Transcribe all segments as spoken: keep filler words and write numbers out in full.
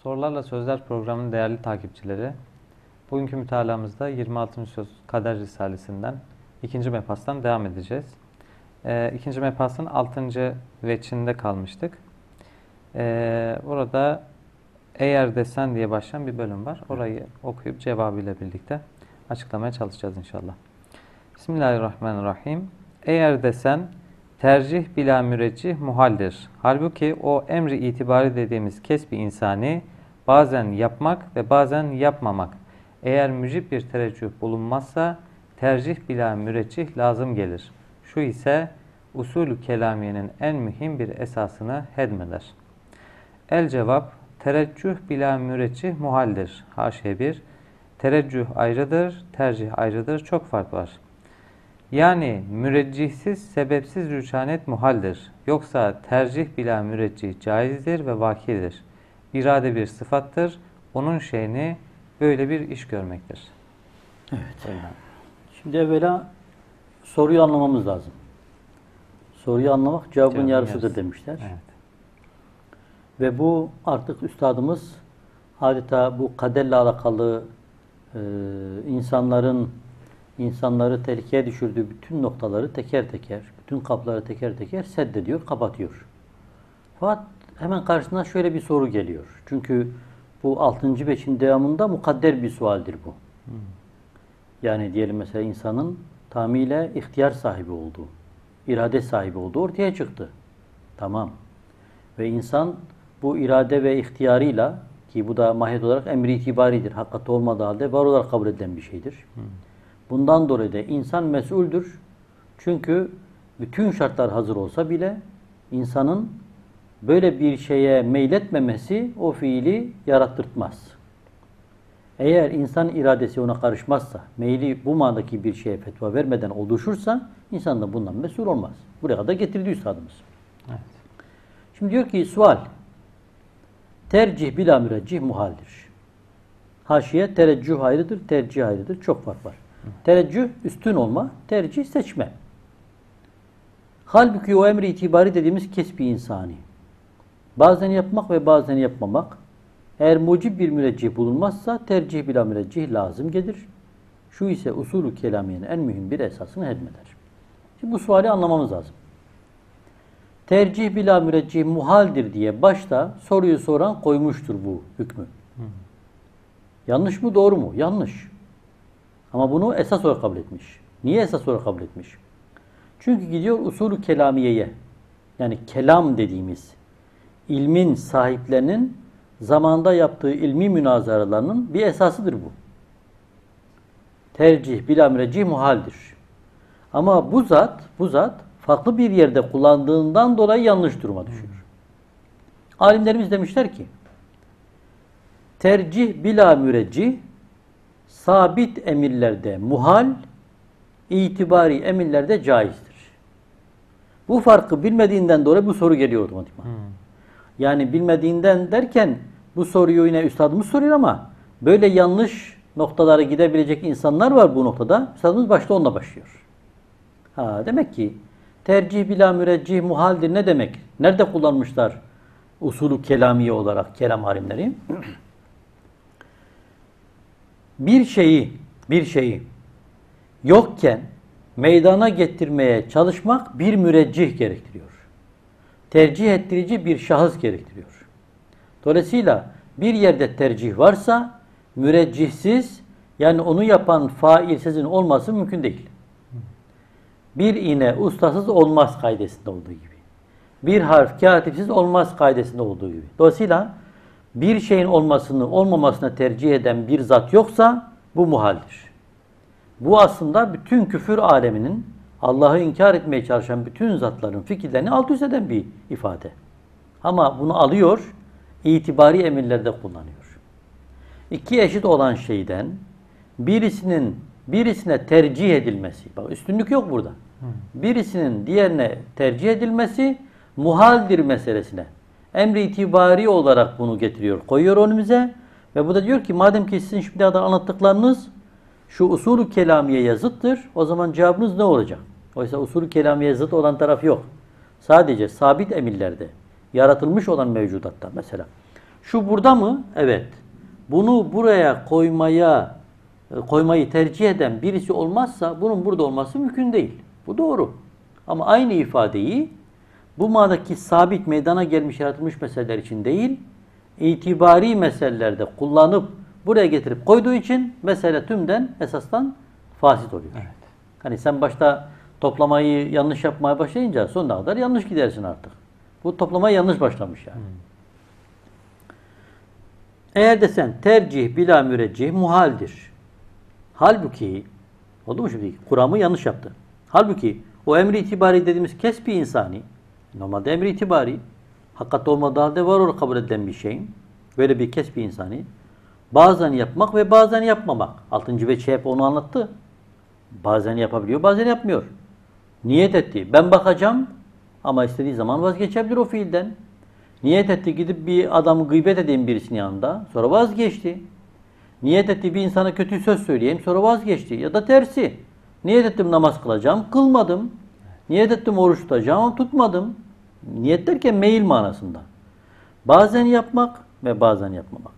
Sorularla Sözler programının değerli takipçileri, bugünkü mütalamızda yirmi altıncı Söz Kader Risalesinden ikinci mebhastan devam edeceğiz. Ee, ikinci mebhasın altıncı veçinde kalmıştık. Ee, orada eğer desen diye başlayan bir bölüm var. Orayı okuyup cevabıyla birlikte açıklamaya çalışacağız inşallah. Bismillahirrahmanirrahim. Eğer desen tercih bila müreccih muhaldir. Halbuki o emri itibari dediğimiz kesbi insani bazen yapmak ve bazen yapmamak. Eğer mücib bir tereccüh bulunmazsa tercih bila müreccih lazım gelir. Şu ise usulü kelamiyenin en mühim bir esasını hedmeder. El cevap tereccüh bila müreccih muhaldir. Haşiye bir. Tereccüh ayrıdır, tercih ayrıdır. Çok fark var. Yani müreccihsiz, sebepsiz rüçhanet muhaldir. Yoksa tercih bila müreccih caizdir ve vakidir. İrade bir sıfattır. Onun şeyini böyle bir iş görmektir. Evet. Şimdi evvela soruyu anlamamız lazım. Soruyu anlamak cevabın Cevabın yarısıdır yarısı. demişler. Evet. Ve bu artık üstadımız adeta bu kaderle alakalı e, insanların insanları tehlikeye düşürdüğü bütün noktaları teker teker, bütün kapıları teker teker seddediyor, kapatıyor. Fakat hemen karşısına şöyle bir soru geliyor. Çünkü bu altıncı beşin devamında mukadder bir sualdir bu. Hmm. Yani diyelim mesela insanın tamamıyla ihtiyar sahibi olduğu, irade sahibi olduğu ortaya çıktı. Tamam. Ve insan bu irade ve ihtiyarıyla, ki bu da mahiyet olarak emri itibaridir, hakikati olmadığı halde var olarak kabul edilen bir şeydir. Hmm. Bundan dolayı da insan mesuldür. Çünkü bütün şartlar hazır olsa bile insanın böyle bir şeye meyletmemesi o fiili yarattırtmaz. Eğer insan iradesi ona karışmazsa, meyli bu manadaki bir şeye fetva vermeden oluşursa insan da bundan mesul olmaz. Buraya kadar getirdi üstadımız. Evet. Şimdi diyor ki sual. Tercih bila müreccih muhaldir. Haşiye tereccüh ayrıdır, tercih ayrıdır. Çok fark var. Tereccüh üstün olma, tercih seçme. Halbuki o emri itibari dediğimiz kesbi insani. Bazen yapmak ve bazen yapmamak. Eğer mucib bir müreccih bulunmazsa tercih bila müreccih lazım gelir. Şu ise usulü kelamiyenin en mühim bir esasını hedmeder. Şimdi bu suali anlamamız lazım. Tercih bila müreccih muhaldir diye başta soruyu soran koymuştur bu hükmü. Hı. Yanlış mı doğru mu? Yanlış. Ama bunu esas olarak kabul etmiş. Niye esas olarak kabul etmiş? Çünkü gidiyor usulü kelamiyeye, yani kelam dediğimiz ilmin sahiplerinin zamanda yaptığı ilmi münazaralarının bir esasıdır bu. Tercih bila müreccih muhaldir. Ama bu zat, bu zat farklı bir yerde kullandığından dolayı yanlış duruma düşüyor. Alimlerimiz demişler ki tercih bila müreccih sabit emirlerde muhal, itibari emirlerde caizdir. Bu farkı bilmediğinden dolayı bu soru geliyor otomatikman. Hmm. Yani bilmediğinden derken bu soruyu yine üstadımız soruyor ama böyle yanlış noktalara gidebilecek insanlar var bu noktada. Üstadımız başta onunla başlıyor. Ha, demek ki tercih bila müreccih muhaldir ne demek? Nerede kullanmışlar usulü kelamiye olarak kelam alimleri? Bir şeyi, bir şeyi yokken meydana getirmeye çalışmak bir müreccih gerektiriyor. Tercih ettirici bir şahıs gerektiriyor. Dolayısıyla bir yerde tercih varsa müreccihsiz, yani onu yapan failsizin olması mümkün değil. Bir iğne ustasız olmaz kaidesinde olduğu gibi. Bir harf katipsiz olmaz kaidesinde olduğu gibi. Dolayısıyla bir şeyin olmasını olmamasına tercih eden bir zat yoksa bu muhaldir. Bu aslında bütün küfür aleminin Allah'ı inkar etmeye çalışan bütün zatların fikirlerini alt üst eden bir ifade. Ama bunu alıyor, itibari emirlerde kullanıyor. İki eşit olan şeyden birisinin birisine tercih edilmesi, bak üstünlük yok burada. Birisinin diğerine tercih edilmesi muhaldir meselesine. Emri itibari olarak bunu getiriyor, koyuyor önümüze ve bu da diyor ki madem ki sizin şimdiye kadar anlattıklarınız şu usulü kelamiyeye zıttır, o zaman cevabınız ne olacak? Oysa usulü kelamiyeye zıt olan taraf yok. Sadece sabit emirlerde, yaratılmış olan mevcudatta mesela Şu burada mı? Evet. Bunu buraya koymaya koymayı tercih eden birisi olmazsa bunun burada olması mümkün değil. Bu doğru. Ama aynı ifadeyi bu manadaki sabit meydana gelmiş yaratılmış meseleler için değil, itibari meselelerde kullanıp buraya getirip koyduğu için mesele tümden esastan fasit oluyor. Evet. Hani sen başta toplamayı yanlış yapmaya başlayınca sonuna kadar yanlış gidersin artık. Bu toplamayı yanlış başlamış yani. Hmm. Eğer desen tercih bila müreccih muhaldir. Halbuki, oldu mu şimdi? Kuramı yanlış yaptı. Halbuki o emri itibari dediğimiz kesbi insani, normalde emri itibari, hakikat olmadığı halde var olarak kabul edilen bir şeyin, böyle bir kesbi insani, bazen yapmak ve bazen yapmamak. Altıncı veçhi hep onu anlattı. Bazen yapabiliyor, bazen yapmıyor. Niyet etti. Ben bakacağım ama istediği zaman vazgeçebilir o fiilden. Niyet etti gidip bir adamı gıybet edeyim birisinin yanında. Sonra vazgeçti. Niyet etti bir insana kötü söz söyleyeyim. Sonra vazgeçti. Ya da tersi. Niyet ettim namaz kılacağım. Kılmadım. Niyet ettim oruç tutacağım. Tutmadım. Niyet derken meyil manasında. Bazen yapmak ve bazen yapmamak.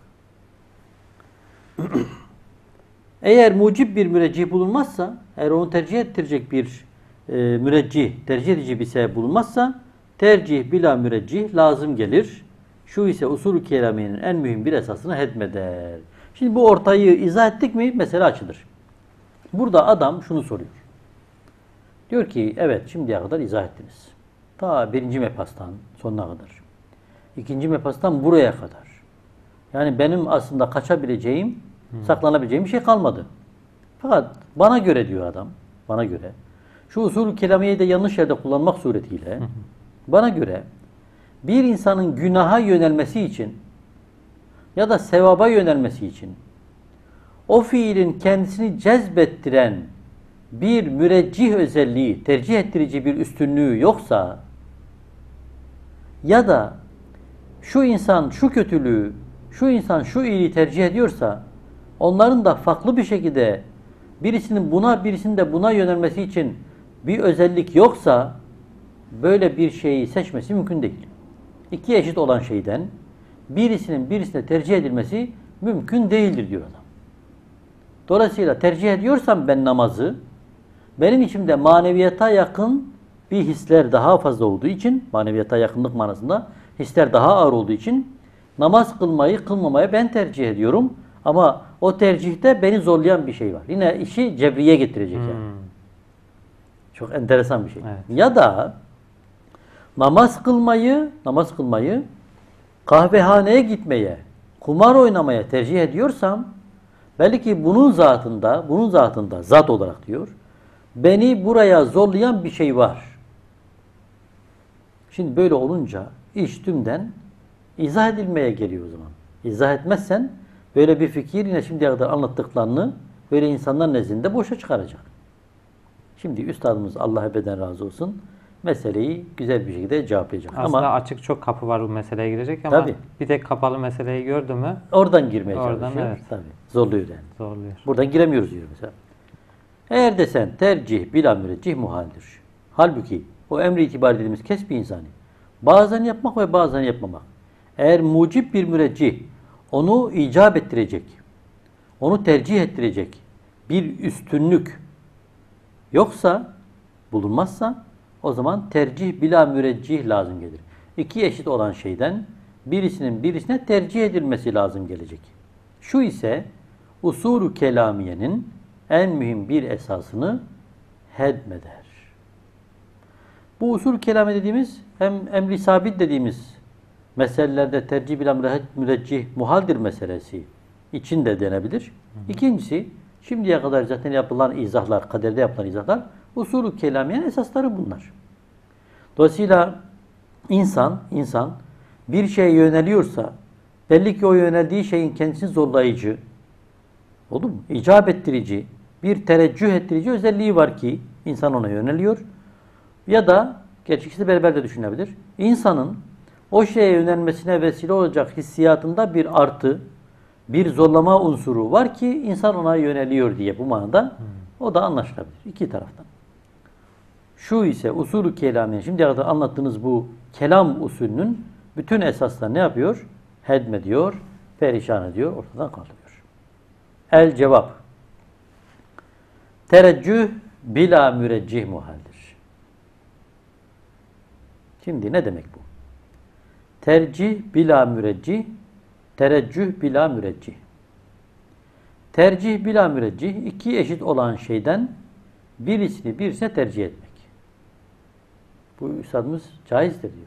Eğer mucib bir müreccih bulunmazsa, eğer onu tercih ettirecek bir e, müreccih, tercih edici bir sebep bulunmazsa, tercih bila müreccih lazım gelir. Şu ise usulü kelamiyenin en mühim bir esasını hedmeder. Şimdi bu ortayı izah ettik mi mesele açılır. Burada adam şunu soruyor. Diyor ki evet şimdiye kadar izah ettiniz. Ta birinci mepastan sonuna kadar. İkinci mepastan buraya kadar. Yani benim aslında kaçabileceğim, hmm. saklanabileceğim bir şey kalmadı. Fakat bana göre diyor adam, bana göre şu usulü kelamiyeyi de yanlış yerde kullanmak suretiyle hmm. bana göre bir insanın günaha yönelmesi için ya da sevaba yönelmesi için o fiilin kendisini cezbettiren bir müreccih özelliği, tercih ettirici bir üstünlüğü yoksa ya da şu insan şu kötülüğü, şu insan şu iyiliği tercih ediyorsa onların da farklı bir şekilde birisinin buna, birisinin de buna yönelmesi için bir özellik yoksa böyle bir şeyi seçmesi mümkün değil. İki eşit olan şeyden birisinin birisine tercih edilmesi mümkün değildir diyor adam. Dolayısıyla tercih ediyorsam ben namazı, benim içimde maneviyata yakın bir hisler daha fazla olduğu için, maneviyata yakınlık manasında hisler daha ağır olduğu için namaz kılmayı, kılmamayı ben tercih ediyorum. Ama o tercihte beni zorlayan bir şey var. Yine işi cebriye getirecek yani. Hmm. Çok enteresan bir şey. Evet. Ya da namaz kılmayı, namaz kılmayı kahvehaneye gitmeye, kumar oynamaya tercih ediyorsam belki bunun zatında, bunun zatında zat olarak diyor, beni buraya zorlayan bir şey var. Şimdi böyle olunca iş tümden izah edilmeye geliyor o zaman. İzah etmezsen böyle bir fikir yine şimdiye kadar anlattıklarını böyle insanlar nezdinde boşa çıkaracak. Şimdi üstadımız Allah ebeden razı olsun meseleyi güzel bir şekilde cevaplayacak. Aslında ama açık çok kapı var bu meseleye girecek ama tabii, bir tek kapalı meseleyi gördü mü oradan girmeye oradan, çalışıyor. Evet. Tabii. Zorluyor yani. Zorluyor. Buradan giremiyoruz diyor mesela. Eğer desen tercih bila müreccih muhaldir. Halbuki o emri itibar dediğimiz kesbi insani bazen yapmak ve bazen yapmamak. Eğer mucib bir müreccih onu icap ettirecek, onu tercih ettirecek bir üstünlük yoksa, bulunmazsa o zaman tercih bila müreccih lazım gelir. İki eşit olan şeyden birisinin birisine tercih edilmesi lazım gelecek. Şu ise usulü kelamiyenin en mühim bir esasını hedmeder. Bu usul kelame dediğimiz hem emri sabit dediğimiz meselelerde tercih bila müreccih muhaldir meselesi için de denebilir. Hı hı. İkincisi şimdiye kadar zaten yapılan izahlar, kaderde yapılan izahlar usulü kelamiyenin esasları bunlar. Dolayısıyla insan, insan bir şeye yöneliyorsa belli ki o yöneldiği şeyin kendisini zorlayıcı, oldu mu? İcap ettirici, bir tereccüh ettirici özelliği var ki insan ona yöneliyor. Ya da gerçi ikisi de beraber de düşünebilir. İnsanın o şeye yönelmesine vesile olacak hissiyatında bir artı, bir zorlama unsuru var ki insan ona yöneliyor diye bu manada hmm. o da anlaşılabilir. İki taraftan. Şu ise usulü kelamiye, şimdiye kadar anlattığınız bu kelam usulünün bütün esasları ne yapıyor? hedmediyor, perişan ediyor, ortadan kaldırıyor. El cevap. Tereccüh bila müreccih muhaldir. Şimdi ne demek bu? Tercih bila müreccih, tereccüh bila müreccih. Tercih bila müreccih, iki eşit olan şeyden birisini birisine tercih etmek. Bu üstadımız caizdir diyor.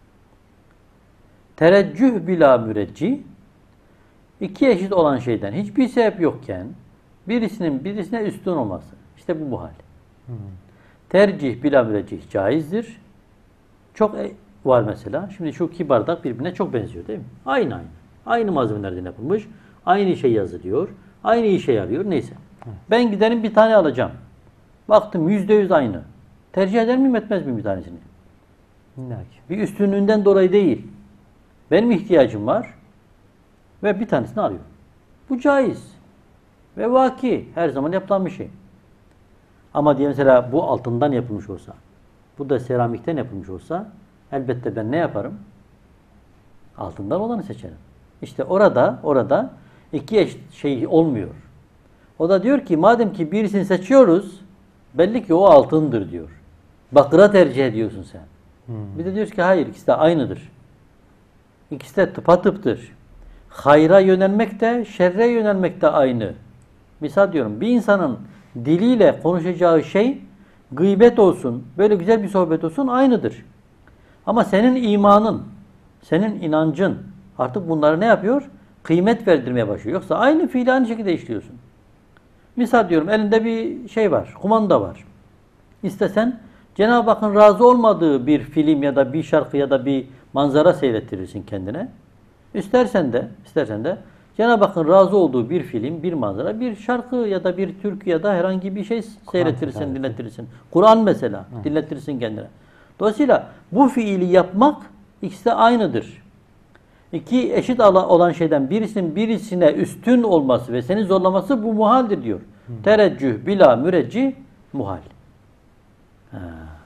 Tereccüh bila müreccih, iki eşit olan şeyden hiçbir sebep yokken birisinin birisine üstün olması. İşte bu bu hal. Hmm. Tercih bila müreccih caizdir. Çok var mesela. Şimdi şu iki bardak birbirine çok benziyor değil mi? Aynı aynı. Aynı malzemelerden yapılmış. Aynı şey yazılıyor. Aynı işe yarıyor. Neyse. Evet. Ben giderim bir tane alacağım. Baktım yüzde yüz aynı. Tercih eder miyim etmez miyim bir tanesini? İllaki. Bir üstünlüğünden dolayı değil. Benim ihtiyacım var. Ve bir tanesini alıyorum. Bu caiz. Ve vaki. Her zaman yapılan bir şey. Ama diye mesela bu altından yapılmış olsa, bu da seramikten yapılmış olsa, elbette ben ne yaparım? Altından olanı seçerim. İşte orada, orada iki eşit şey olmuyor. O da diyor ki madem ki birisini seçiyoruz, belli ki o altındır diyor. Bakıra tercih ediyorsun sen. Hmm. Bir de diyoruz ki hayır, ikisi de aynıdır. İkisi de tıpatıptır. Hayra yönelmek de, şerre yönelmek de aynı. Misal diyorum, bir insanın diliyle konuşacağı şey, gıybet olsun, böyle güzel bir sohbet olsun aynıdır. Ama senin imanın, senin inancın artık bunları ne yapıyor? Kıymet verdirmeye başlıyor. Yoksa aynı fiili aynı şekilde işliyorsun. Misal diyorum, elinde bir şey var, kumanda var. İstesen Cenab-ı Hakk'ın razı olmadığı bir film ya da bir şarkı ya da bir manzara seyrettirirsin kendine. İstersen de, istersen de Cenab-ı Hakk'ın razı olduğu bir film, bir manzara, bir şarkı ya da bir türkü ya da herhangi bir şey seyrettirirsin, Kur'an dinlettirirsin. Kur'an mesela, Hı. dinlettirirsin kendine. Dolayısıyla bu fiili yapmak ikisi de aynıdır. İki eşit olan şeyden birisinin birisine üstün olması ve seni zorlaması bu muhaldir diyor. Hı. Tereccüh bila müreccih muhal. Ha.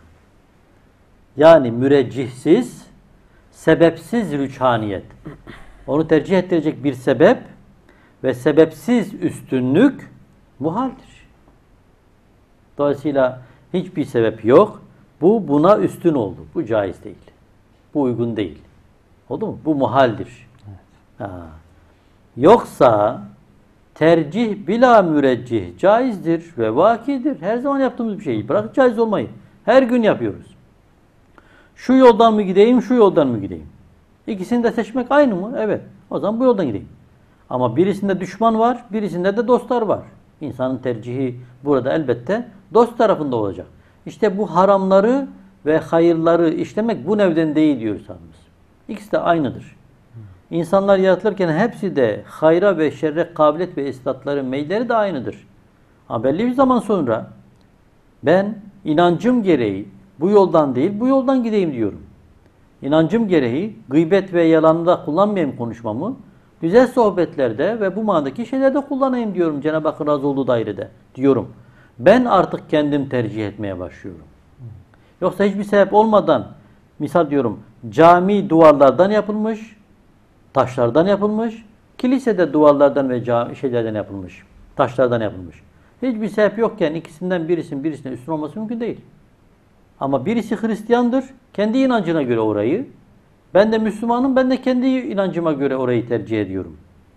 Yani müreccihsiz, sebepsiz rüçhaniyet. Onu tercih ettirecek bir sebep ve sebepsiz üstünlük muhaldir. Dolayısıyla hiçbir sebep yok. Bu buna üstün oldu. Bu caiz değil. Bu uygun değil. Oldu mu? Bu muhaldir. Evet. Ha. Yoksa tercih bila müreccih caizdir ve vakidir. Her zaman yaptığımız bir şey. Bırak caiz olmayı. Her gün yapıyoruz. Şu yoldan mı gideyim, şu yoldan mı gideyim? İkisini de seçmek aynı mı? Evet. O zaman bu yoldan gideyim. Ama birisinde düşman var, birisinde de dostlar var. İnsanın tercihi burada elbette dost tarafında olacak. İşte bu haramları ve hayırları işlemek bu nevden değil diyor Üstadımız. İkisi de aynıdır. İnsanlar yaratılırken hepsi de hayra ve şerre kabiliyet ve istatları, meyilleri de aynıdır. Ama belli bir zaman sonra ben inancım gereği bu yoldan değil, bu yoldan gideyim diyorum. İnancım gereği gıybet ve yalanında kullanmayayım konuşmamı, güzel sohbetlerde ve bu manadaki şeylerde kullanayım diyorum Cenab-ı Hakk'ın razı olduğu dairede diyorum. Ben artık kendim tercih etmeye başlıyorum. Yoksa hiçbir sebep olmadan, misal diyorum, cami duvarlardan yapılmış, taşlardan yapılmış, kilisede duvarlardan ve cami, şeylerden yapılmış, taşlardan yapılmış. Hiçbir sebep yokken ikisinden birisinin birisine üstün olması mümkün değil. Ama birisi Hristiyandır, kendi inancına göre orayı. Ben de Müslümanım, ben de kendi inancıma göre orayı tercih ediyorum.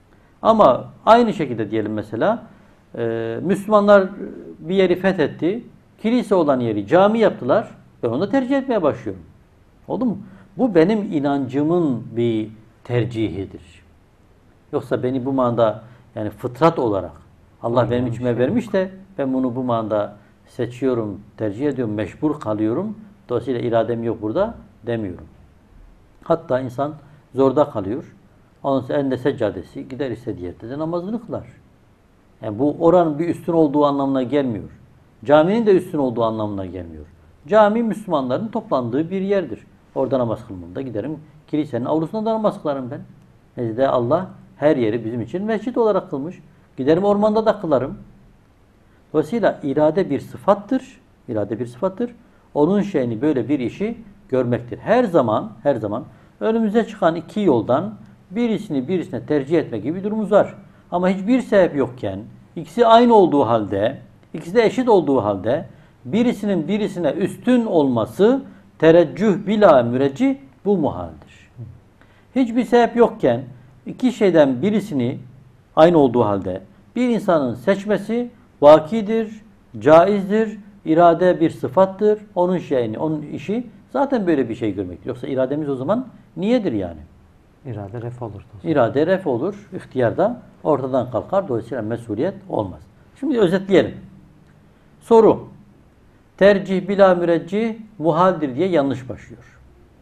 Ama aynı şekilde diyelim mesela, e, Müslümanlar bir yeri fethetti, kilise olan yeri cami yaptılar, ben onu da tercih etmeye başlıyorum. Oldu mu? Bu benim inancımın bir tercihidir. Yoksa beni bu manada, yani fıtrat olarak Allah benim içime vermiş de ben bunu bu manada seçiyorum, tercih ediyorum, meşbur kalıyorum. Dolayısıyla iradem yok burada demiyorum. Hatta insan zorda kalıyor. Onun sonra elinde seccadesi, gider istediği yerde de namazını kılar. Yani bu oranın bir üstün olduğu anlamına gelmiyor. Caminin de üstün olduğu anlamına gelmiyor. Cami Müslümanların toplandığı bir yerdir. Orada namaz kılmamda giderim. Kilisenin avlusunda da namaz kılarım ben. Necde Allah her yeri bizim için mescit olarak kılmış. Giderim ormanda da kılarım. Dolayısıyla irade bir sıfattır. İrade bir sıfattır. Onun şeyini böyle bir işi görmektir. Her zaman, her zaman önümüze çıkan iki yoldan birisini birisine tercih etme gibi bir durumumuz var. Ama hiçbir sebep yokken, ikisi aynı olduğu halde, ikisi de eşit olduğu halde birisinin birisine üstün olması tereccüh bila müreci bu muhaldir. Hiçbir sebep yokken iki şeyden birisini aynı olduğu halde bir insanın seçmesi vakidir, caizdir, irade bir sıfattır. Onun şeyini, onun işi zaten böyle bir şey görmek. Yoksa irademiz o zaman niyedir yani? İrade ref olur. İrade ref olur, ihtiyar da ortadan kalkar. Dolayısıyla mesuliyet olmaz. Şimdi özetleyelim. Soru. Tercih bila müreccih muhaldir diye yanlış başlıyor.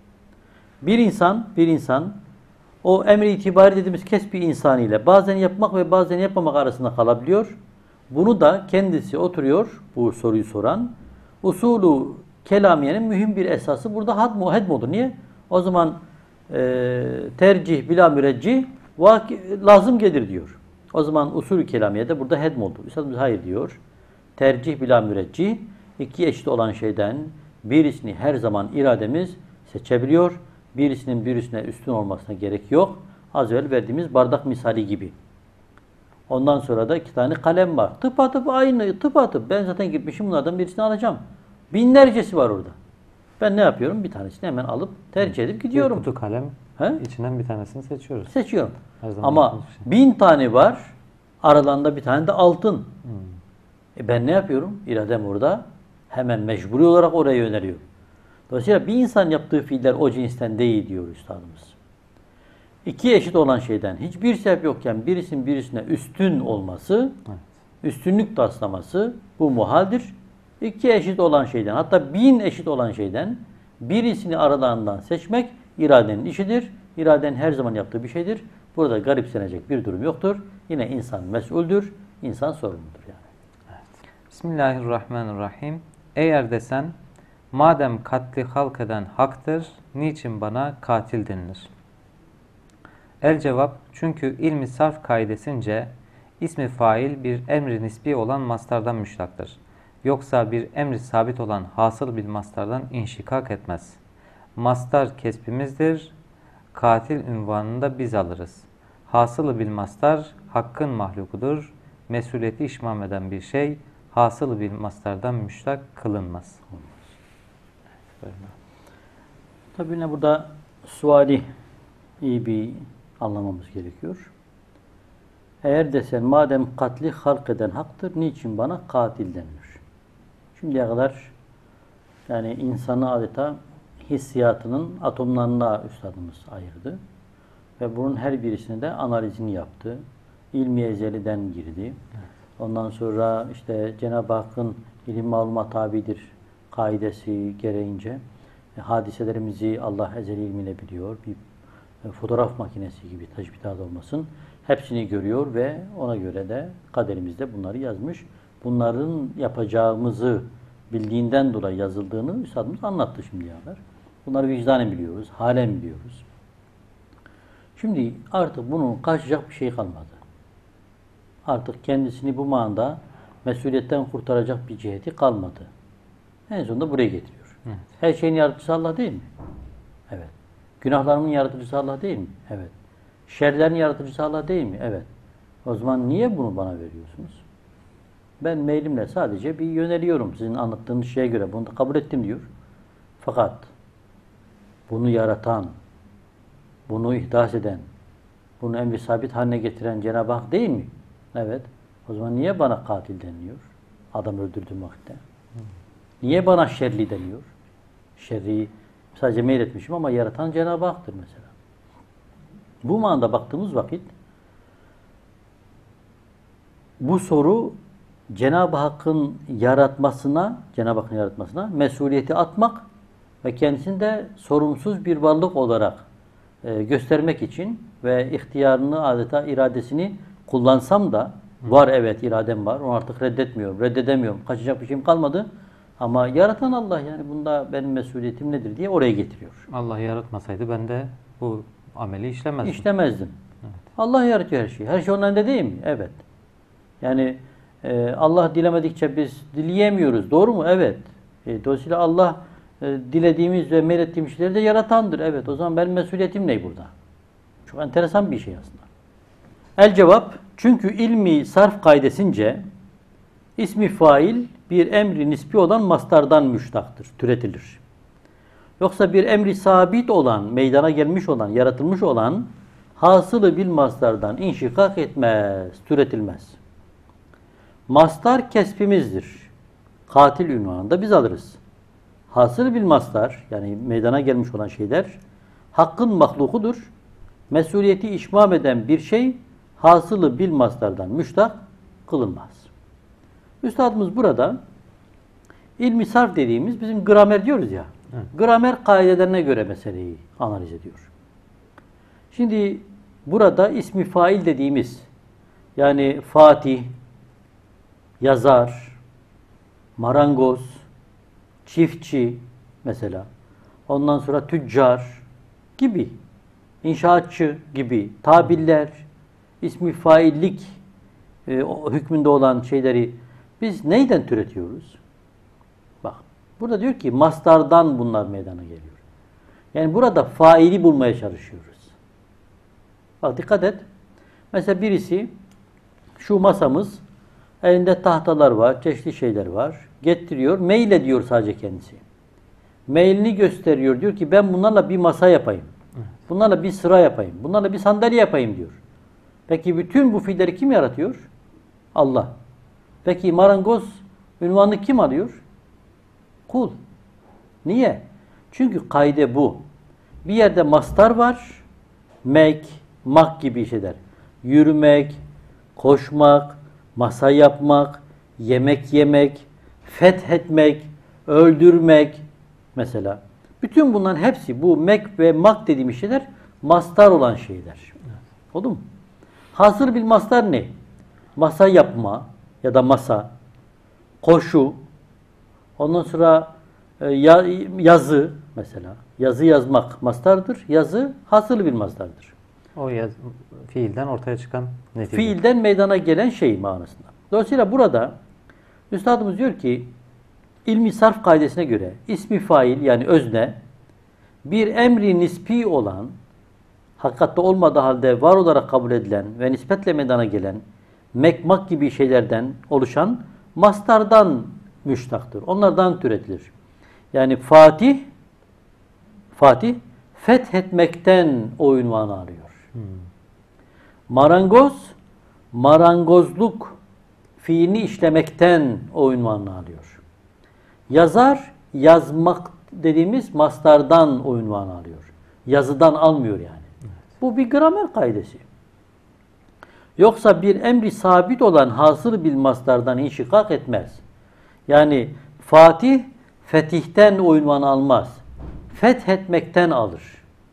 Bir insan, bir insan o emri itibari dediğimiz kesbi insaniyle bazen yapmak ve bazen yapmamak arasında kalabiliyor. Bunu da kendisi oturuyor, bu soruyu soran, usulü kelamiyenin mühim bir esası burada had mu, hed mudur? Niye? O zaman e, tercih bila müreccih lazım gelir diyor. O zaman usulü kelamiyede burada hed mudur? Üstadımız hayır diyor. Tercih bila müreccih iki eşit olan şeyden birisini her zaman irademiz seçebiliyor. Birisinin birisine üstün olmasına gerek yok. Az evvel verdiğimiz bardak misali gibi. Ondan sonra da iki tane kalem var. Tıpatıp aynı, tıpatıp. Ben zaten gitmişim bunlardan birisini alacağım. Binlercesi var orada. Ben ne yapıyorum? Bir tanesini hemen alıp tercih edip gidiyorum. Bir kutu kalem. He? İçinden bir tanesini seçiyoruz. Seçiyorum. Her zaman Ama yaptığımız şey. bin tane var. Aralarında bir tane de altın. Hmm. E ben ne yapıyorum? İradem orada. Hemen mecburi olarak oraya yöneliyorum. Dolayısıyla bir insan yaptığı fiiller o cinsten değil diyor üstadımız. İki eşit olan şeyden hiçbir sebep yokken birisinin birisine üstün olması, Evet. üstünlük taslaması bu muhaldir. İki eşit olan şeyden, hatta bin eşit olan şeyden birisini aralarından seçmek iradenin işidir. İradenin her zaman yaptığı bir şeydir. Burada garipsenecek bir durum yoktur. Yine insan mesuldür, insan sorumludur yani. Evet. Bismillahirrahmanirrahim. Eğer desen, madem katli halk eden haktır, niçin bana katil denilir? El cevap, çünkü ilmi sarf kaidesince ismi fail bir emri nisbi olan mastardan müştaktır. Yoksa bir emri sabit olan hasıl bir mastardan inşikak etmez. Mastar kesbimizdir, katil ünvanını da biz alırız. Hasılı bil mastar hakkın mahlukudur. Mesuliyeti işmam eden bir şey hasılı bil mastardan müştak kılınmaz. Tabii yine burada suali iyi bir anlamamız gerekiyor. Eğer desen madem katli halk eden haktır, niçin bana katil denilir? Şimdiye kadar yani insanı adeta hissiyatının atomlarına üstadımız ayırdı. Ve bunun her birisini de analizini yaptı. İlmi ezeliden girdi. Ondan sonra işte Cenab-ı Hakk'ın ilim maluma tabidir kaidesi gereğince e, hadiselerimizi Allah ezeli ilmiyle biliyor. Bir e, fotoğraf makinesi gibi tecbidat olmasın. Hepsini görüyor ve ona göre de kaderimizde bunları yazmış. Bunların yapacağımızı bildiğinden dolayı yazıldığını üstadımız anlattı şimdiye kadar. Bunları vicdanen biliyoruz, halen biliyoruz. Şimdi artık bunun kaçacak bir şey kalmadı. Artık kendisini bu manada mesuliyetten kurtaracak bir ciheti kalmadı. En sonunda buraya getiriyor. Evet. Her şeyin yaratıcısı Allah değil mi? Evet. Günahlarının yaratıcısı Allah değil mi? Evet. Şerlerin yaratıcısı Allah değil mi? Evet. O zaman niye bunu bana veriyorsunuz? Ben meylimle sadece bir yöneliyorum sizin anlattığınız şeye göre. Bunu da kabul ettim diyor. Fakat bunu yaratan, bunu ihdas eden, bunu emri sabit haline getiren Cenab-ı Hak değil mi? Evet. O zaman niye bana katil deniliyor? Adam öldürdüğüm vakitte. Niye bana şerli deniyor? Şerri sadece meyletmişim ama yaratan Cenab-ı Hak'tır mesela. Bu manada baktığımız vakit bu soru Cenab-ı Hakk'ın yaratmasına, Cenab-ı Hakk'ın yaratmasına mesuliyeti atmak ve kendisini de sorumsuz bir varlık olarak e, göstermek için ve ihtiyarını adeta iradesini kullansam da var evet iradem var. Onu artık reddetmiyorum, reddedemiyorum. Kaçacak bir şeyim kalmadı. Ama yaratan Allah yani bunda benim mesuliyetim nedir diye oraya getiriyor. Allah yaratmasaydı ben de bu ameli işlemezdim. İşlemezdim. Evet. Allah yaratıyor her şeyi. Her şey onun elinde değil mi? Evet. Yani e, Allah dilemedikçe biz dileyemiyoruz. Doğru mu? Evet. E, dolayısıyla Allah e, dilediğimiz ve meylettiğimiz şeyleri de yaratandır. Evet. O zaman benim mesuliyetim ne burada? Çok enteresan bir şey aslında. El cevap, çünkü ilmi sarf kaidesince ismi fail bir emri nispi olan mastardan müştaktır, türetilir. Yoksa bir emri sabit olan, meydana gelmiş olan, yaratılmış olan hasılı bil mastardan inşikak etmez, türetilmez. Mastar kesbimizdir. Katil ünvanında biz alırız. Hasılı bil mastar, yani meydana gelmiş olan şeyler hakkın mahlukudur. Mesuliyeti işmam eden bir şey hasılı bil mastardan müştak kılınmaz. Üstadımız burada ilmi sarf dediğimiz bizim gramer diyoruz ya. Evet. Gramer kaidelerine göre meseleyi analiz ediyor. Şimdi burada ismi fail dediğimiz, yani Fatih, yazar, marangoz, çiftçi mesela, ondan sonra tüccar gibi, inşaatçı gibi tabirler, ismi faillik e, hükmünde olan şeyleri biz neyden türetiyoruz? Bak, burada diyor ki mastardan bunlar meydana geliyor. Yani burada faili bulmaya çalışıyoruz. Bak dikkat et. Mesela birisi, şu masamız, elinde tahtalar var, çeşitli şeyler var. Getiriyor, mail ediyor sadece kendisi. Mailini gösteriyor. Diyor ki ben bunlarla bir masa yapayım. Bunlarla bir sıra yapayım. Bunlarla bir sandalye yapayım diyor. Peki bütün bu fiilleri kim yaratıyor? Allah. Peki marangoz ünvanını kim alıyor? Kul. Niye? Çünkü kaide bu. Bir yerde mastar var. Mek, mak gibi şeyler. Yürümek, koşmak, masa yapmak, yemek yemek, fethetmek, öldürmek mesela. Bütün bunların hepsi, bu mek ve mak dediğimiz şeyler mastar olan şeyler. Oldu mu? Hasır bil mastar ne? Masa yapma ya da masa, koşu, ondan sonra e, ya, yazı mesela. Yazı yazmak mastardır. Yazı hasır bil mastardır. O yaz, fiilden ortaya çıkan netice. Fiilden meydana gelen şey manasında. Dolayısıyla burada üstadımız diyor ki ilmi sarf kaidesine göre ismi fail, yani özne, bir emri nispi olan, hakikatte olmadığı halde var olarak kabul edilen ve nispetle meydana gelen mekmak gibi şeylerden oluşan mastardan müştaktır. Onlardan türetilir. Yani Fatih Fatih fethetmekten o ünvanı alıyor. Hmm. Marangoz marangozluk fiilini işlemekten o ünvanı alıyor. Yazar yazmak dediğimiz mastardan o ünvanı alıyor. Yazıdan almıyor yani. Evet. Bu bir gramer kaidesi. Yoksa bir emri sabit olan hasır bil mastardan inşikak etmez. Yani Fatih fetihten o ünvanı almaz. Fethetmekten alır.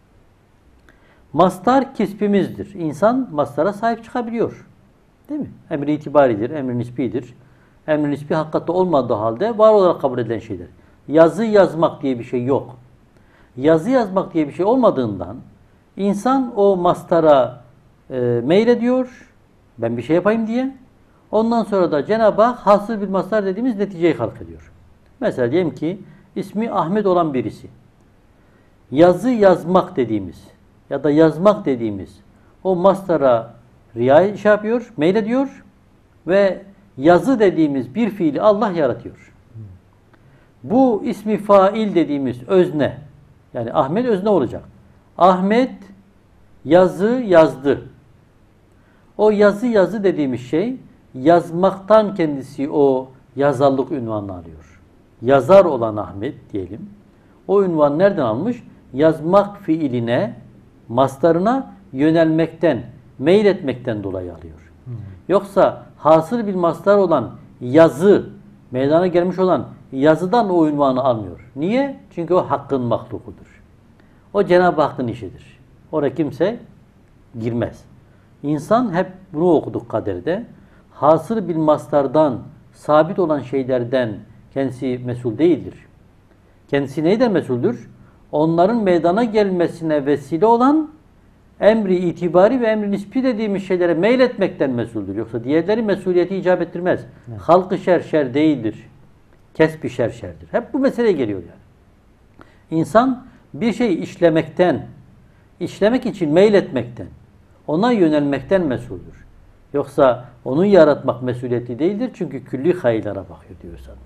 Mastar kisbimizdir. İnsan mastara sahip çıkabiliyor. Değil mi? Emri itibaridir, emri nisbidir. Emri nisbi hakikatte olmadığı halde var olarak kabul edilen şeyler. Yazı yazmak diye bir şey yok. Yazı yazmak diye bir şey olmadığından insan o mastara e, meylediyor. Ben bir şey yapayım diye. Ondan sonra da Cenab-ı Hak hasıl bir mastar dediğimiz neticeyi halk ediyor. Mesela diyelim ki ismi Ahmet olan birisi. Yazı yazmak dediğimiz ya da yazmak dediğimiz o mastara riayet şey yapıyor, meylediyor ve yazı dediğimiz bir fiili Allah yaratıyor. Bu ismi fail dediğimiz özne, yani Ahmet özne olacak. Ahmet yazı yazdı. O yazı yazı dediğimiz şey yazmaktan kendisi o yazarlık ünvanını alıyor. Yazar olan Ahmet diyelim. O ünvan nereden almış? Yazmak fiiline, mastarına yönelmekten, meyletmekten dolayı alıyor. Hmm. Yoksa hasıl bir mastar olan yazı, meydana gelmiş olan yazıdan o ünvanı almıyor. Niye? Çünkü o hakkın mahlukudur. O Cenab-ı Hakk'ın işidir. Oraya kimse girmez. İnsan, hep bunu okuduk kaderde, hasıl bir mastardan, sabit olan şeylerden kendisi mesul değildir. Kendisi neyden mesuldür? Onların meydana gelmesine vesile olan emri itibari ve emri nispi dediğimiz şeylere meyletmekten mesuldür. Yoksa diğerleri mesuliyeti icap ettirmez. Evet. Halkı şer şer değildir. Kesbi şer şerdir. Hep bu meseleye geliyor yani. İnsan bir şey işlemekten, işlemek için meyletmekten, ona yönelmekten mesuldür. Yoksa onu yaratmak mesuliyeti değildir. Çünkü külli hayırlara bakıyor diyorsanız.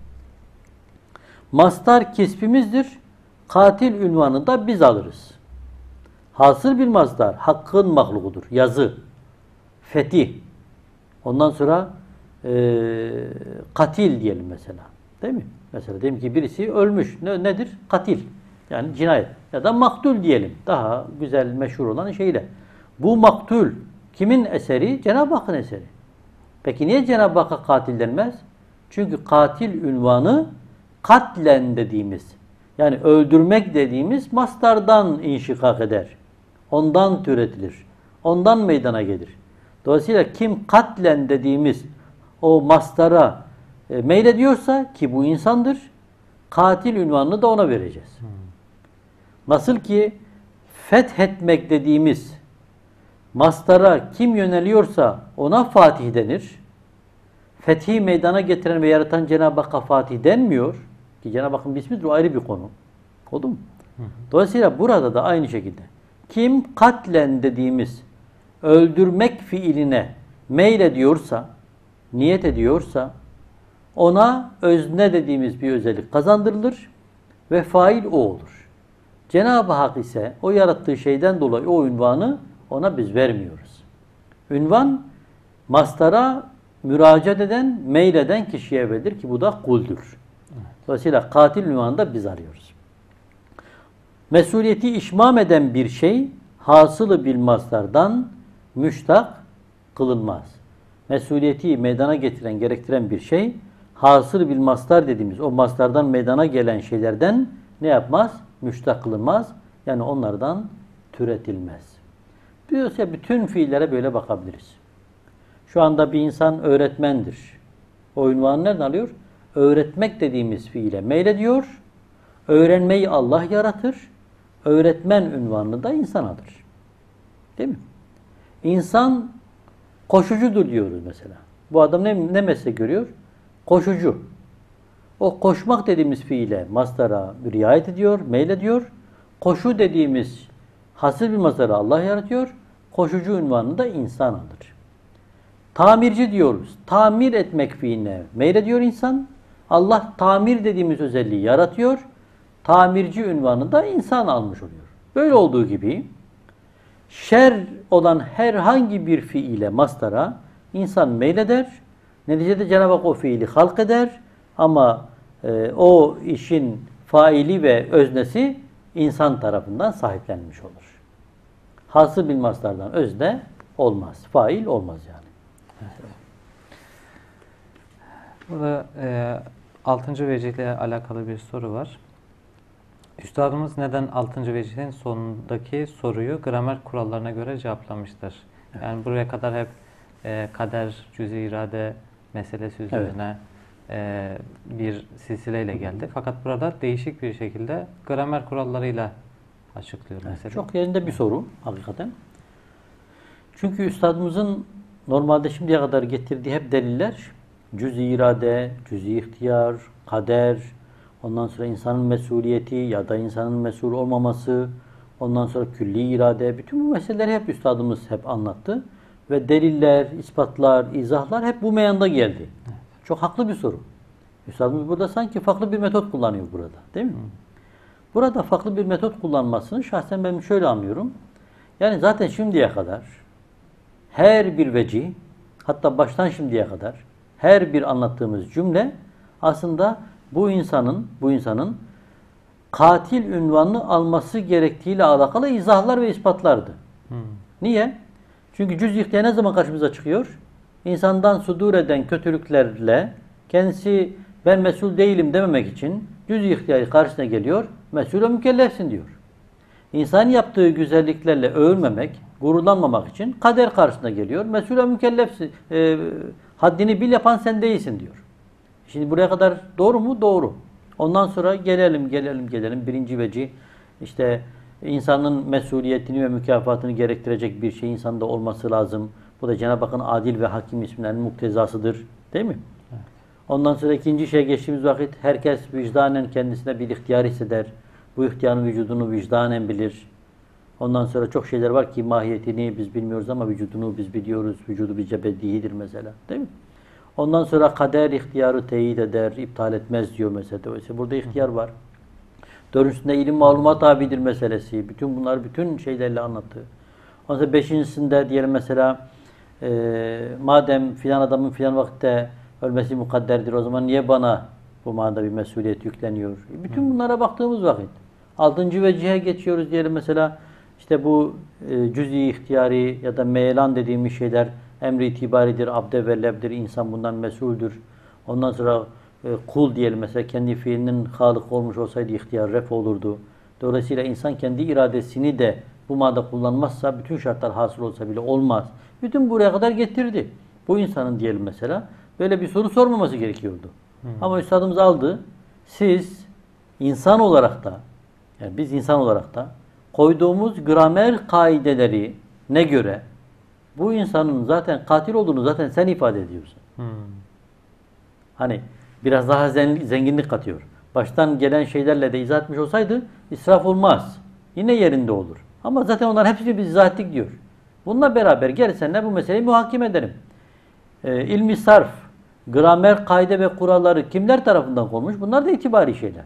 Mastar kesbimizdir. Katil ünvanını da biz alırız. Hasıl bir mastar hakkın mahlukudur. Yazı, fetih. Ondan sonra e, katil diyelim mesela. Değil mi? Mesela diyelim ki birisi ölmüş. Ne, nedir? Katil. Yani cinayet. Ya da maktul diyelim. Daha güzel, meşhur olan şeyle. Bu maktul kimin eseri? Cenab-ı Hakk'ın eseri. Peki niye Cenab-ı Hakk'a katil denmez? Çünkü katil ünvanı katlen dediğimiz, yani öldürmek dediğimiz mastardan inşikak eder. Ondan türetilir. Ondan meydana gelir. Dolayısıyla kim katlen dediğimiz o mastara e, meylediyorsa ki bu insandır, katil ünvanını da ona vereceğiz. Hmm. Nasıl ki fethetmek dediğimiz mastara kim yöneliyorsa ona Fatih denir. Fethi meydana getiren ve yaratan Cenab-ı Hakk'a Fatih denmiyor. Ki Cenab-ı Hakk'ın ismidir, o ayrı bir konu. Oldu mu? Hı hı. Dolayısıyla burada da aynı şekilde kim katlen dediğimiz öldürmek fiiline meylediyorsa, niyet ediyorsa ona özne dediğimiz bir özellik kazandırılır ve fail o olur. Cenab-ı Hak ise o yarattığı şeyden dolayı o ünvanı ona biz vermiyoruz. Ünvan mastara müracaat eden, meyleden kişiye verilir ki bu da kuldur. Dolayısıyla katil ünvanını da biz arıyoruz. Mesuliyeti işmam eden bir şey hasılı bil mastardan müştak kılınmaz. Mesuliyeti meydana getiren, gerektiren bir şey hasılı bil mastar dediğimiz o mastardan meydana gelen şeylerden ne yapmaz? Müştak kılınmaz. Yani onlardan türetilmez. Dolayısıyla bütün fiillere böyle bakabiliriz. Şu anda bir insan öğretmendir. O ünvanı nereden alıyor? Öğretmek dediğimiz fiile meylediyor. Öğrenmeyi Allah yaratır. Öğretmen ünvanını da insan alır. Değil mi? İnsan koşucudur diyoruz mesela. Bu adam ne, ne meslek görüyor? Koşucu. O koşmak dediğimiz fiile mastara riayet ediyor, meylediyor. Koşu dediğimiz hasıl bir mastara Allah yaratıyor. Koşucu ünvanını da insan alır. Tamirci diyoruz. Tamir etmek fiiline meylediyor insan. Allah tamir dediğimiz özelliği yaratıyor. Tamirci ünvanını da insan almış oluyor. Böyle olduğu gibi şer olan herhangi bir fiile mastara insan meyleder. Neticede Cenab-ı Hak o fiili halk eder. Ama e, o işin faili ve öznesi insan tarafından sahiplenmiş olur. Hasıl bil mastardan özne olmaz. Fail olmaz yani. Burada e, altıncı vecihle alakalı bir soru var. Üstadımız neden altıncı vecihin sonundaki soruyu gramer kurallarına göre cevaplamıştır? Evet. Yani buraya kadar hep e, kader, cüz-i irade meselesi üzerine evet. e, bir silsileyle geldi. Fakat burada değişik bir şekilde gramer kurallarıyla açıklıyor evet. mesela. Çok yerinde bir soru hakikaten. Çünkü üstadımızın normalde şimdiye kadar getirdiği hep deliller cüz-i irade, cüz-i ihtiyar, kader, ondan sonra insanın mesuliyeti ya da insanın mesul olmaması, ondan sonra külli irade, bütün bu meseleleri hep üstadımız hep anlattı. Ve deliller, ispatlar, izahlar hep bu meyanda geldi. Evet. Çok haklı bir soru. Üstadımız burada sanki farklı bir metot kullanıyor burada. Değil mi? Hı. Burada farklı bir metot kullanmasını şahsen ben şöyle anlıyorum. Yani zaten şimdiye kadar her bir vecih, hatta baştan şimdiye kadar her bir anlattığımız cümle aslında bu insanın bu insanın katil ünvanını alması gerektiğiyle alakalı izahlar ve ispatlardı. Hmm. Niye? Çünkü cüz-i ihtiyar ne zaman karşımıza çıkıyor? İnsandan sudur eden kötülüklerle kendisi ben mesul değilim dememek için cüz-i ihtiyar karşısına geliyor. Mesul ve mükellefsin diyor. İnsan yaptığı güzelliklerle övülmemek, gururlanmamak için kader karşısına geliyor. Mesul ve mükellefsin. E, haddini bil yapan sen değilsin diyor. Şimdi buraya kadar doğru mu? Doğru. Ondan sonra gelelim, gelelim, gelelim. Birinci vecih işte insanın mesuliyetini ve mükafatını gerektirecek bir şey insanda olması lazım. Bu da Cenab-ı Hakk'ın adil ve hakim isimlerinin muktezasıdır. Değil mi? Evet. Ondan sonra ikinci şeye geçtiğimiz vakit herkes vicdanen kendisine bir ihtiyar hisseder. Bu ihtiyarın vücudunu vicdanen bilir. Ondan sonra çok şeyler var ki mahiyetini biz bilmiyoruz ama vücudunu biz biliyoruz. Vücudu bir cebedihidir mesela. Değil mi? Ondan sonra kader ihtiyarı teyit eder, iptal etmez diyor mesela. Dolayısıyla burada ihtiyar var. Dördüncüsünde ilim malumat tabidir meselesi. Bütün bunlar bütün şeylerle anlattı. Ondan sonra beşincisinde diyelim mesela e, madem filan adamın filan vakitte ölmesi mukadderdir, o zaman niye bana bu manada bir mesuliyet yükleniyor? Bütün bunlara baktığımız vakit altıncı vecihe geçiyoruz diyelim mesela işte bu e, cüz-i ihtiyari ya da meyelan dediğimiz şeyler emri itibaridir, abde ve lebdir, insan bundan mesuldür. Ondan sonra e, kul diyelim mesela kendi fiilinin halık olmuş olsaydı ihtiyar ref olurdu. Dolayısıyla insan kendi iradesini de bu manada kullanmazsa bütün şartlar hasıl olsa bile olmaz. Bütün buraya kadar getirdi. Bu insanın diyelim mesela böyle bir soru sormaması gerekiyordu. Hmm. Ama üstadımız aldı. Siz insan olarak da yani biz insan olarak da koyduğumuz gramer kaideleri ne göre bu insanın zaten katil olduğunu zaten sen ifade ediyorsun. Hmm. Hani biraz daha zenginlik katıyor. Baştan gelen şeylerle de izah etmiş olsaydı israf olmaz. Yine yerinde olur. Ama zaten onların hepsini biz izah ettik diyor. Bununla beraber gel seninle bu meseleyi muhakeme edelim. Ee, ilmi sarf, gramer, kaide ve kuralları kimler tarafından konmuş? Bunlar da itibari şeyler.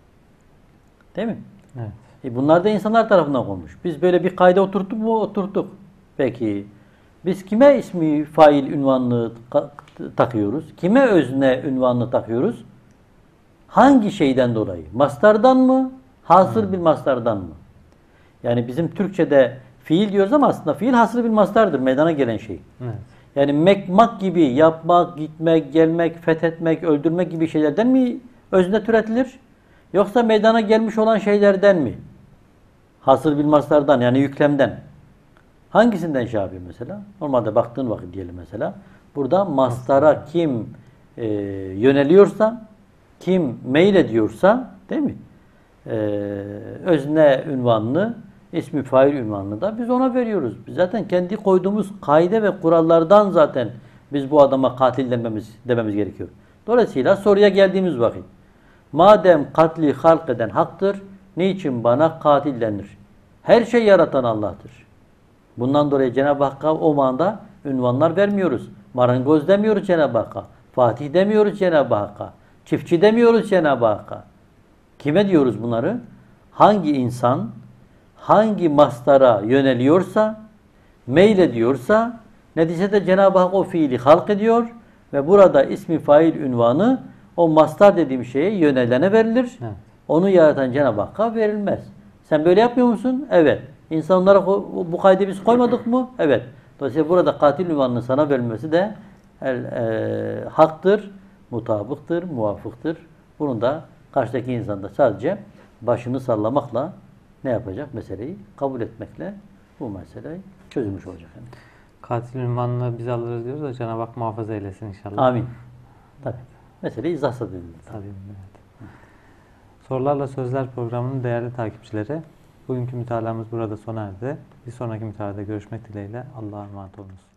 Değil mi? Evet. E bunlar da insanlar tarafından konmuş. Biz böyle bir kaide oturttuk mu? Oturttuk. Peki biz kime ismi fail ünvanını takıyoruz? Kime özne ünvanını takıyoruz? Hangi şeyden dolayı? Mastardan mı? Hasır hmm. bir mastardan mı? Yani bizim Türkçe'de fiil diyoruz ama aslında fiil hasır bir mastardır. Meydana gelen şey. Evet. Yani mekmak gibi yapmak, gitmek, gelmek, fethetmek, öldürmek gibi şeylerden mi özne türetilir? Yoksa meydana gelmiş olan şeylerden mi? Hasır bir mastardan yani yüklemden. Hangisinden şey yapıyor mesela? Normalde baktığın vakit diyelim mesela. Burada mastara kim e, yöneliyorsa, kim meylediyorsa değil mi? E, özne ünvanını, ismi fail ünvanını da biz ona veriyoruz. Biz zaten kendi koyduğumuz kaide ve kurallardan zaten biz bu adama katil dememiz, dememiz gerekiyor. Dolayısıyla soruya geldiğimiz vakit madem katli halk eden haktır, niçin bana katil denir? Her şey yaratan Allah'tır. Bundan dolayı Cenab-ı Hakk'a o manada ünvanlar vermiyoruz. Marangoz demiyoruz Cenab-ı Hakk'a. Fatih demiyoruz Cenab-ı Hakk'a. Çiftçi demiyoruz Cenab-ı Hakk'a. Kime diyoruz bunları? Hangi insan hangi mastara yöneliyorsa, meylediyorsa, neticede Cenab-ı Hak o fiili halk ediyor ve burada ismi fail ünvanı o mastar dediğim şeye yönelene verilir. Evet. Onu yaratan Cenab-ı Hakk'a verilmez. Sen böyle yapmıyor musun? Evet. İnsanlara bu kaydı biz koymadık mı? Evet. Dolayısıyla burada katil ünvanının sana verilmesi de el, e, haktır, mutabıktır, muvafıktır. Bunun da karşıdaki insan da sadece başını sallamakla ne yapacak? Meseleyi kabul etmekle bu mesele çözülmüş olacak. Yani. Katil ünvanını biz alırız diyoruz da Cenab-ı Hak muhafaza eylesin inşallah. Amin. Tabii. Mesele izah sadedildi. Tabii. Evet. Sorularla Sözler programının değerli takipçileri, bugünkü mütalaamız burada sona erdi. Bir sonraki mütalada görüşmek dileğiyle Allah'a emanet olunuz.